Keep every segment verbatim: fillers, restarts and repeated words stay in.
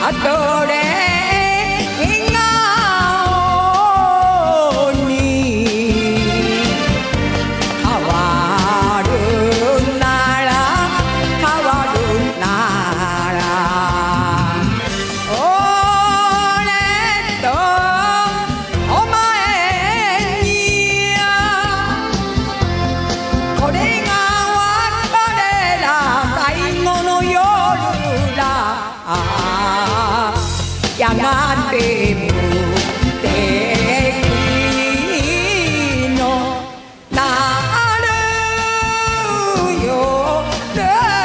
れ笑顔に変わるなら変わるなら俺とお前にこれが別れだ最後の夜だやがて無敵のなるよだ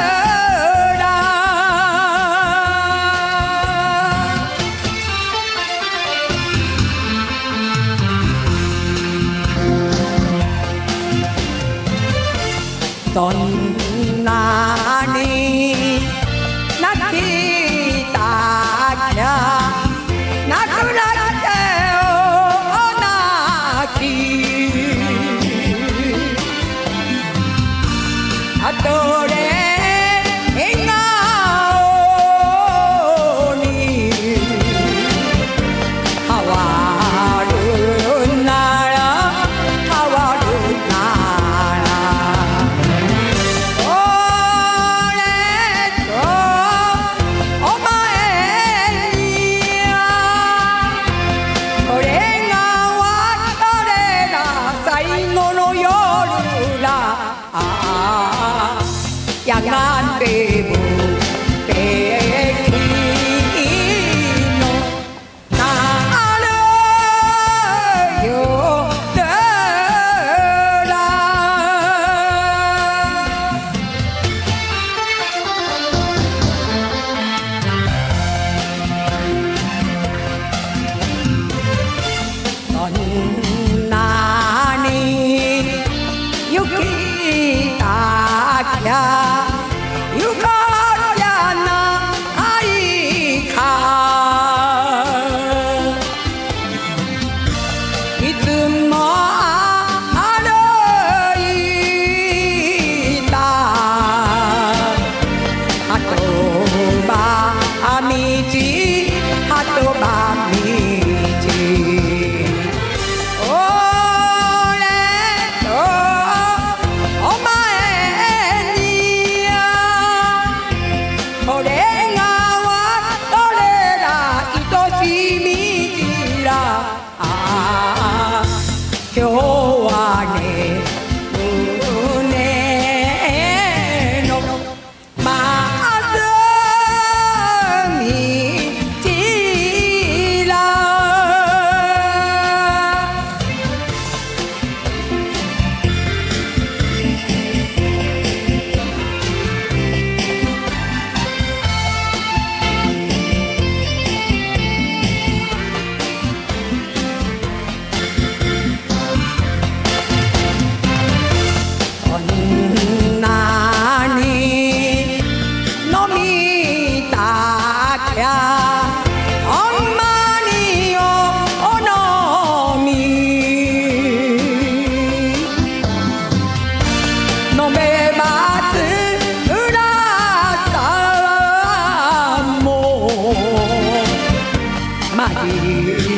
そんなに泣きたきゃなくなってよ泣きたとえ笑顔に変わるなら変わるなら俺とお前にこれが別れだ最後の夜だやがて無敵のなるよだそんなに行きたきゃ行こうじゃないかいつも歩いた鳩場道鳩場道俺とお前にこれが別れだ愛しみじら今日はね胸のまずみちらこんなに飲みたきゃほんまにお飲み飲めばつらさもまり